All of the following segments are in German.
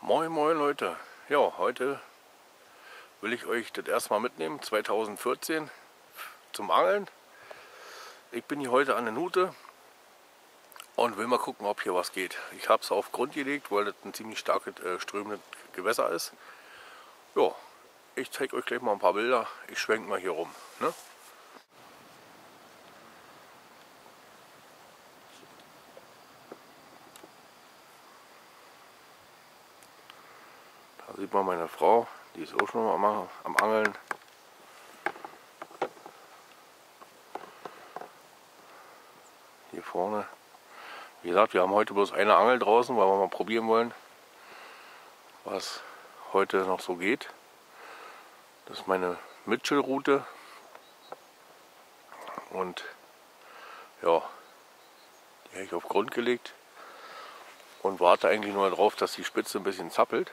Moin moin Leute, ja, heute will ich euch das erstmal mitnehmen, 2014 zum Angeln. Ich bin hier heute an der Nute und will mal gucken, ob hier was geht. Ich habe es auf Grund gelegt, weil das ein ziemlich starkes strömendes Gewässer ist. Ja, ich zeige euch gleich mal ein paar Bilder, ich schwenke mal hier rum. Ne? Da sieht man meine Frau, die ist auch schon am Angeln. Hier vorne. Wie gesagt, wir haben heute bloß eine Angel draußen, weil wir mal probieren wollen, was heute noch so geht. Das ist meine Mitchell-Route. Und ja, die habe ich auf Grund gelegt und warte eigentlich nur darauf, dass die Spitze ein bisschen zappelt.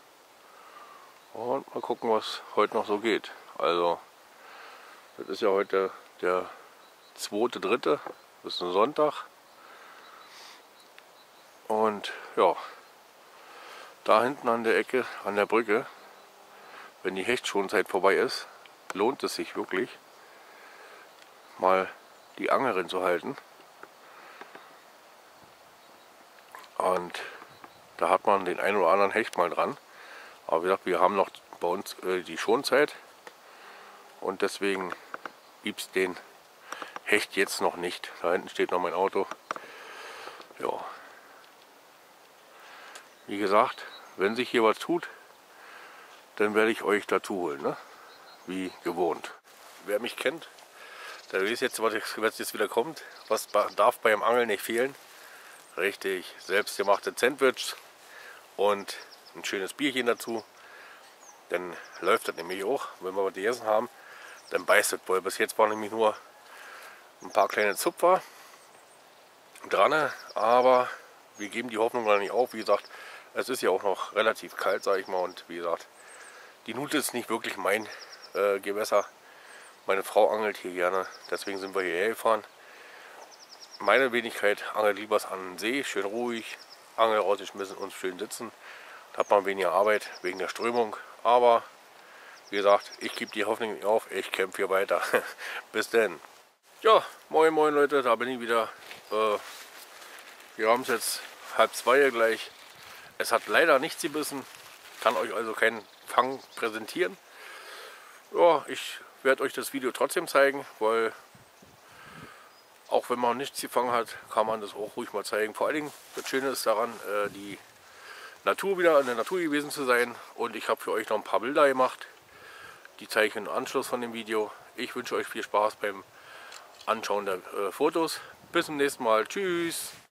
Und mal gucken, was heute noch so geht. Also, das ist ja heute der 2.3., das ist ein Sonntag. Und ja, da hinten an der Ecke, an der Brücke, wenn die Hechtschonzeit vorbei ist, lohnt es sich wirklich, mal die Angel reinzuhalten. Und da hat man den einen oder anderen Hecht mal dran. Aber wie gesagt, wir haben noch bei uns die Schonzeit und deswegen gibt es den Hecht jetzt noch nicht. Da hinten steht noch mein Auto. Ja. Wie gesagt, wenn sich hier was tut, dann werde ich euch dazu holen, ne? Wie gewohnt. Wer mich kennt, der weiß jetzt, was jetzt wieder kommt. Was darf beim Angeln nicht fehlen? Richtig, selbstgemachte Sandwiches und ein schönes Bierchen dazu. Dann läuft das nämlich auch. Wenn wir was gegessen haben, dann beißt das wohl. Bis jetzt waren nämlich nur ein paar kleine Zupfer dran, aber wir geben die Hoffnung noch nicht auf. Wie gesagt, es ist ja auch noch relativ kalt, sage ich mal, und wie gesagt, die Nute ist nicht wirklich mein Gewässer. Meine Frau angelt hier gerne, deswegen sind wir hierher gefahren. Meine Wenigkeit angelt lieber an den See, schön ruhig, Angel rausgeschmissen und schön sitzen. Da hat man weniger Arbeit wegen der Strömung, aber wie gesagt, ich gebe die Hoffnung nicht auf, ich kämpfe hier weiter. Bis denn. Ja, moin moin Leute, da bin ich wieder. Wir haben es jetzt 1:30 gleich. Es hat leider nichts gebissen, kann euch also keinen Fang präsentieren. Ja, ich werde euch das Video trotzdem zeigen, weil auch wenn man nichts gefangen hat, kann man das auch ruhig mal zeigen. Vor allen Dingen, das Schöne ist daran, die Natur wieder in der Natur gewesen zu sein. Und ich habe für euch noch ein paar Bilder gemacht. Die zeige ich im Anschluss von dem Video. Ich wünsche euch viel Spaß beim Anschauen der Fotos. Bis zum nächsten Mal. Tschüss!